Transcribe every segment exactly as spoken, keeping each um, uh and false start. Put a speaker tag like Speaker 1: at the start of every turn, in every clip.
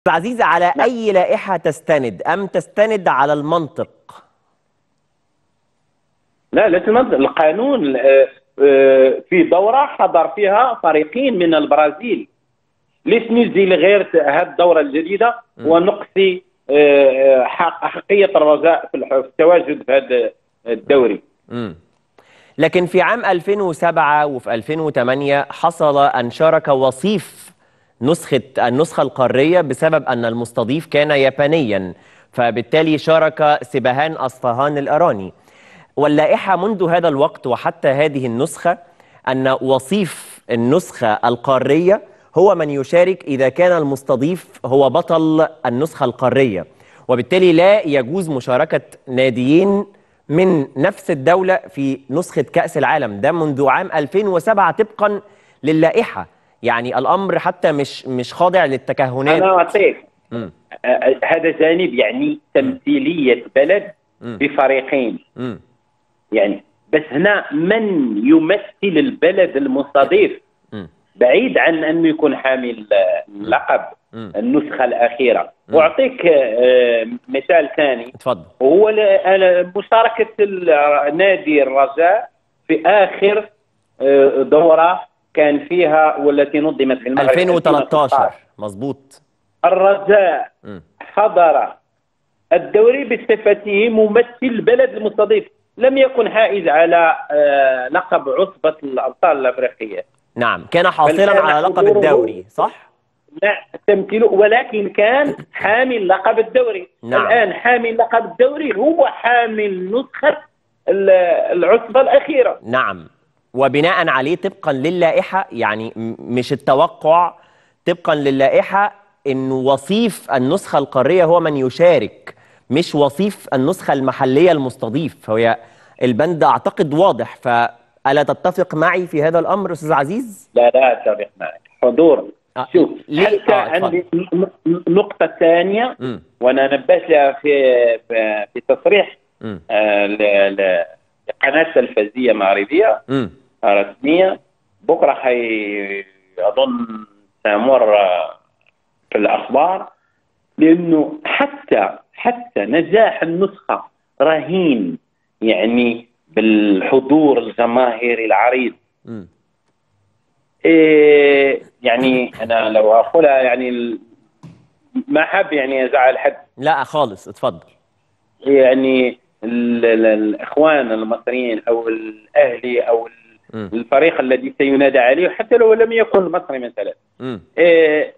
Speaker 1: عزيز، على
Speaker 2: نعم.
Speaker 1: أي لائحة تستند أم تستند على المنطق؟
Speaker 2: لا لا المنطق القانون. آه، آه، في دورة حضر فيها فريقين من البرازيل. ليش نزيل غير هذه الدورة الجديدة ونقصي آه، حق أحقية الرجاء في الح- في التواجد في هذا الدوري.
Speaker 1: مم. لكن في عام ألفين وسبعة وفي ألفين وثمانية حصل أن شارك وصيف نسخة النسخة القارية بسبب أن المستضيف كان يابانيا، فبالتالي شارك سبهان أصفهان الإيراني. واللائحة منذ هذا الوقت وحتى هذه النسخة أن وصيف النسخة القارية هو من يشارك إذا كان المستضيف هو بطل النسخة القارية، وبالتالي لا يجوز مشاركة ناديين من نفس الدولة في نسخة كأس العالم. ده منذ عام ألفين وسبعة طبقا للائحة. يعني الأمر حتى مش مش خاضع للتكهنات.
Speaker 2: أنا أعطيك
Speaker 1: مم.
Speaker 2: آه، هذا جانب، يعني تمثيلية بلد
Speaker 1: مم.
Speaker 2: بفريقين.
Speaker 1: مم.
Speaker 2: يعني بس هنا من يمثل البلد المستضيف،
Speaker 1: مم.
Speaker 2: بعيد عن أنه يكون حامل لقب
Speaker 1: مم.
Speaker 2: النسخة الأخيرة.
Speaker 1: مم.
Speaker 2: وأعطيك آه، مثال ثاني،
Speaker 1: اتفضل.
Speaker 2: هو ل- مشاركة ال- نادي الرجاء في آخر آه، دورة كان فيها والتي نظمت في المغرب
Speaker 1: ألفين وثلاثة عشر.
Speaker 2: ألفين وستة عشر.
Speaker 1: مظبوط.
Speaker 2: الرجاء
Speaker 1: مم.
Speaker 2: حضر الدوري بصفته ممثل البلد المستضيف، لم يكن حائز على آه، لقب عصبة الأبطال الأفريقية،
Speaker 1: نعم، كان
Speaker 2: بل
Speaker 1: حاصلا
Speaker 2: كان
Speaker 1: على لقب
Speaker 2: حضوره
Speaker 1: الدوري، صح؟
Speaker 2: لا تمثيله، ولكن كان حامل لقب الدوري.
Speaker 1: نعم.
Speaker 2: الآن حامل لقب الدوري هو حامل نسخة ال- العصبة الأخيرة.
Speaker 1: نعم، وبناء عليه طبقا للائحة، يعني م- مش التوقع، طبقا للائحة إنه وصيف النسخة القارية هو من يشارك، مش وصيف النسخة المحلية المستضيف. فهي البند أعتقد واضح، فألا تتفق معي في هذا الأمر أستاذ عزيز؟
Speaker 2: لا لا أتفق معك. حضور.
Speaker 1: آه.
Speaker 2: شوف،
Speaker 1: ليه؟
Speaker 2: حتى
Speaker 1: آه اتفضل.
Speaker 2: عندي ن- ن- نقطة ثانية،
Speaker 1: مم.
Speaker 2: وأنا نبهت لها في في في تصريح
Speaker 1: مم.
Speaker 2: آه، ل- ل- لقناة تلفزية مغربية
Speaker 1: مم.
Speaker 2: رسمية. بكرة حي أظن تمر آه، في الأخبار، لأنه حتى حتى نجاح النسخة رهين يعني بالحضور الجماهيري العريض.
Speaker 1: مم.
Speaker 2: إيه يعني أنا لو أقولها يعني ال- ما حاب يعني أزعل حد،
Speaker 1: لا خالص، اتفضل.
Speaker 2: يعني ال- ال- الإخوان المصريين أو الأهلي أو ال-
Speaker 1: مم.
Speaker 2: الفريق الذي سينادى عليه حتى لو لم يكن مصري مثلا،
Speaker 1: مم.
Speaker 2: إيه،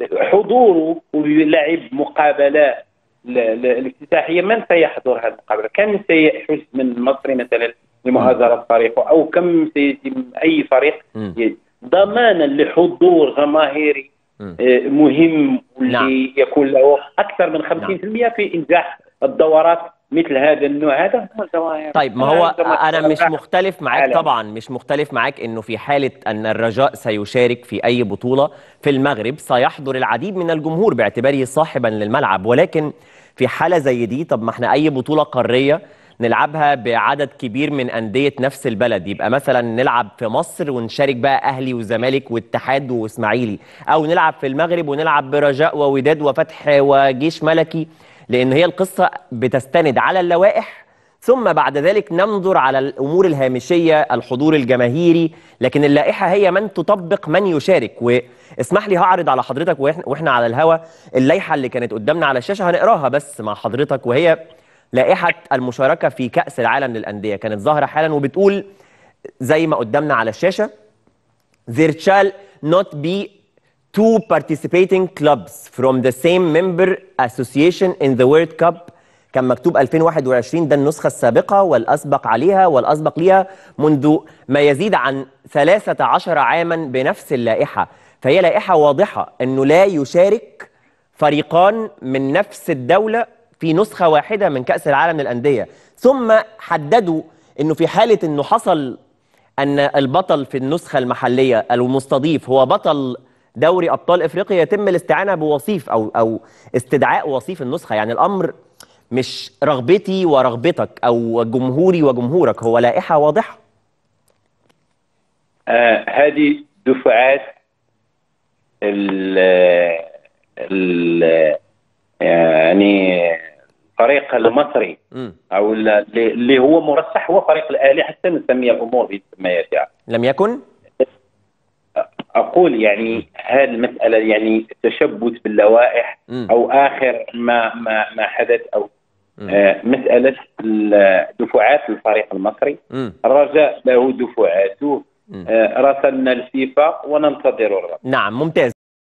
Speaker 2: حضوره ولعب مقابلة ل- ل- الافتتاحية. من سيحضر هذه المقابلة؟ كم سيحس من مصري مثلا لمؤازرة فريقه، أو كم سيتم أي فريق
Speaker 1: مم.
Speaker 2: ي- ضمانا لحضور جماهيري
Speaker 1: مم.
Speaker 2: إيه، مهم، واللي
Speaker 1: نعم.
Speaker 2: يكون له أكثر من خمسين بالمئة في إنجاح الدورات مثل هذا النوع. هذا هو الجماهير.
Speaker 1: طيب، ما هو
Speaker 2: الجماهير
Speaker 1: انا مش مختلف معاك
Speaker 2: العالم.
Speaker 1: طبعا، مش مختلف معاك انه في حالة ان الرجاء سيشارك في اي بطولة في المغرب سيحضر العديد من الجمهور باعتباره صاحبا للملعب، ولكن في حالة زي دي، طب ما احنا اي بطولة قارية نلعبها بعدد كبير من أندية نفس البلد، يبقى مثلا نلعب في مصر ونشارك بقى أهلي وزمالك واتحاد وإسماعيلي، أو نلعب في المغرب ونلعب برجاء ووداد وفتح وجيش ملكي، لأن هي القصة بتستند على اللوائح، ثم بعد ذلك ننظر على الأمور الهامشية، الحضور الجماهيري، لكن اللائحة هي من تطبق من يشارك. واسمح لي هعرض على حضرتك وإحنا, وإحنا على الهوا اللائحة اللي كانت قدامنا على الشاشة، هنقراها بس مع حضرتك، وهي لائحة المشاركة في كأس العالم للأندية. كانت ظاهرة حالا وبتقول زي ما قدامنا على الشاشة: There shall not be two participating clubs from the same member association in the World Cup. كان مكتوب ألفين وواحد وعشرين، ده النسخة السابقة والأسبق عليها والأسبق ليها منذ ما يزيد عن ثلاثة عشر عاما بنفس اللائحة. فهي لائحة واضحة أنه لا يشارك فريقان من نفس الدولة في نسخة واحدة من كأس العالم للأندية، ثم حددوا أنه في حالة أنه حصل أن البطل في النسخة المحلية المستضيف هو بطل دوري أبطال إفريقيا، يتم الاستعانة بوصيف أو أو استدعاء وصيف النسخة. يعني الأمر مش رغبتي ورغبتك أو جمهوري وجمهورك، هو لائحة واضحة.
Speaker 2: آه هذه دفعات يعني الفريق المصري
Speaker 1: مم.
Speaker 2: او اللي هو مرشح هو فريق الاهلي، حتى نسمي الامور بمسمياتها.
Speaker 1: لم يكن؟
Speaker 2: اقول يعني هذه المساله يعني التشبث باللوائح
Speaker 1: مم.
Speaker 2: او اخر ما ما ما حدث، او
Speaker 1: مم.
Speaker 2: آه مساله دفعات الفريق المصري.
Speaker 1: مم.
Speaker 2: الرجاء له دفعاته.
Speaker 1: مم.
Speaker 2: آه راسلنا الفيفا وننتظر الرد.
Speaker 1: نعم، ممتاز.